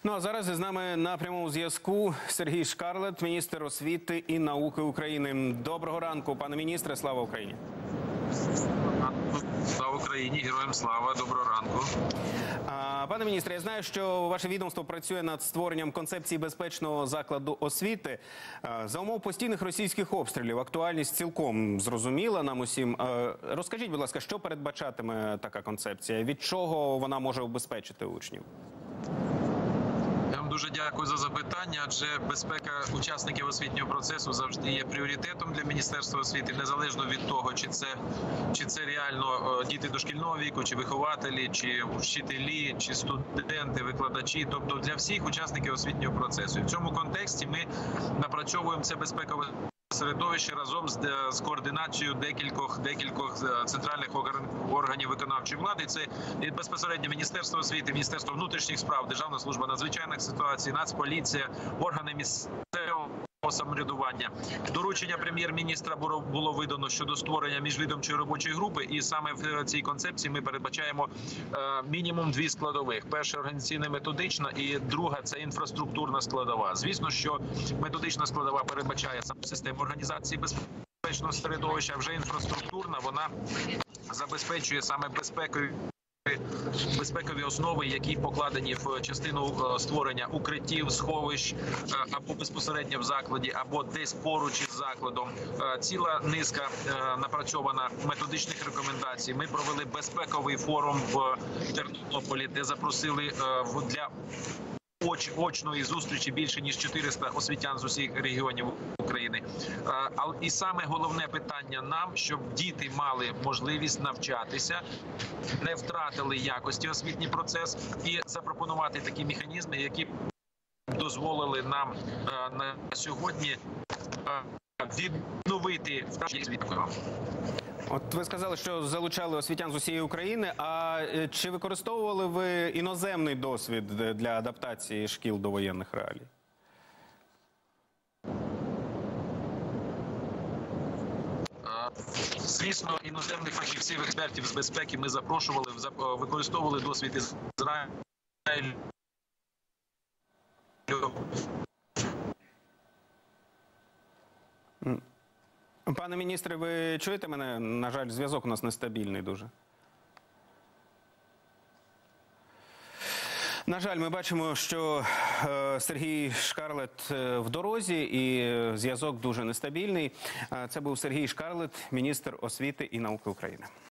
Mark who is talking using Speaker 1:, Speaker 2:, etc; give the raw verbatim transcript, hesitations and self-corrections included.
Speaker 1: Ну а зараз із нами на прямому зв'язку Сергій Шкарлет, міністр освіти і науки України. Доброго ранку, пане міністре. Слава Україні.
Speaker 2: Слава Україні, героям слава, доброго ранку.
Speaker 1: Пане міністре, я знаю, що ваше відомство працює над створенням концепції безпечного закладу освіти. За умов постійних російських обстрілів актуальність цілком зрозуміла нам усім. Розкажіть, будь ласка, що передбачатиме така концепція? Від чого вона може убезпечити учнів?
Speaker 2: Я вам дуже дякую за запитання, адже безпека учасників освітнього процесу завжди є пріоритетом для Міністерства освіти, незалежно від того, чи це, чи це реально діти дошкільного віку, чи вихователі, чи вчителі, чи студенти, викладачі, тобто для всіх учасників освітнього процесу. І в цьому контексті ми напрацьовуємо це безпекове середовище разом з, з координацією декількох, декількох центральних органів виконавчої влади. Це і безпосередньо Міністерство освіти, Міністерство внутрішніх справ, Державна служба надзвичайних ситуацій, Нацполіція, органи місцевого самоврядування. Доручення прем'єр-міністра було видано щодо створення міжвідомчої робочої групи, і саме в цій концепції ми передбачаємо мінімум дві складових. Перша – організаційно-методична, і друга – це інфраструктурна складова. Звісно, що методична складова передбачає саме систему організації безпечного середовища, а вже інфраструктурна, вона забезпечує саме безпекою безпекові основи, які покладені в частину створення укриттів, сховищ або безпосередньо в закладі, або десь поруч із закладом. Ціла низка напрацьована методичних рекомендацій. Ми провели безпековий форум в Тернополі, де запросили для Оч, очної зустрічі більше ніж чотириста освітян з усіх регіонів України. І саме головне питання нам, щоб діти мали можливість навчатися, не втратили якості освітній процес, і запропонувати такі механізми, які дозволили нам на сьогодні відновити освіту.
Speaker 1: От ви сказали, що залучали освітян з усієї України, а чи використовували ви іноземний досвід для адаптації шкіл до воєнних реалій?
Speaker 2: Звісно, іноземних фахівців, експертів з безпеки ми запрошували, використовували досвід Ізраїлю.
Speaker 1: Пане міністре, ви чуєте мене? На жаль, зв'язок у нас нестабільний дуже. На жаль, ми бачимо, що е, Сергій Шкарлет в дорозі і зв'язок дуже нестабільний. Це був Сергій Шкарлет, міністр освіти і науки України.